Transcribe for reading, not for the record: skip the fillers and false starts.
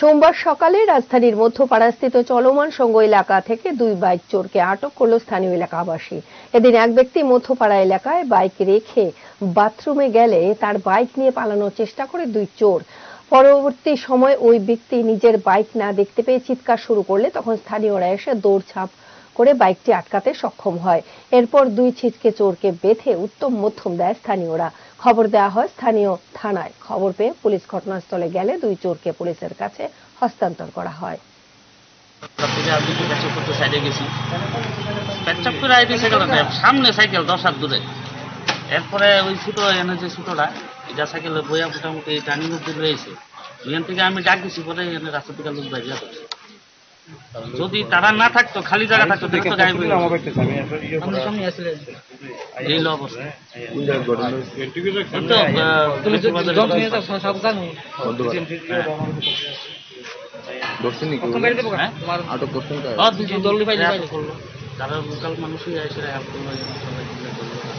সোমবার সকালে রাজধানীর মধ্যপাড়াস্থিত চলমান সংঘ এলাকা থেকে দুই বাইক চোরকে আটক করল স্থানীয় এলাকাবাসী। এদিন এক ব্যক্তি মধ্যপাড়া এলাকায় বাইক রেখে বাথরুমে গেলে তার বাইক নিয়ে পালানোর চেষ্টা করে দুই চোর। পরবর্তী সময় ওই ব্যক্তি নিজের বাইক না দেখতে পেয়ে চিৎকার শুরু করলে তখন স্থানীয়রা এসে দৌড়ঝাঁপ করে বাইকটি আটকাতে সক্ষম হয়। এরপর দুই ছিচকে চোরকে বেঁধে উত্তম মধ্যম দেয় স্থানীয়রা। খবর দেওয়া হয় স্থানীয় থানায়। খবর পেয়ে পুলিশ ঘটনাস্থলে গেলে দুই চোরকে পুলিশের কাছে হস্তান্তর করা হয়। সামনে সাইকেল 10 হাত দূরে, এরপরে ওই ছোট এনে যে ছোটটা এটা সাইকেলে বইয়া মোটামুটি টার্নিং অব্দি রয়েছে। ওইখান থেকে আমি ডাক দিছি, পরে এখানে রাস্তা থেকে লোক বাইরে যাচ্ছে। যদি তারা না থাকতো, খালি জায়গা থাকতো, তো গায়েব হয়ে এই অবস্থা। তারা লোকাল মানুষই এসে হেল্প করলো।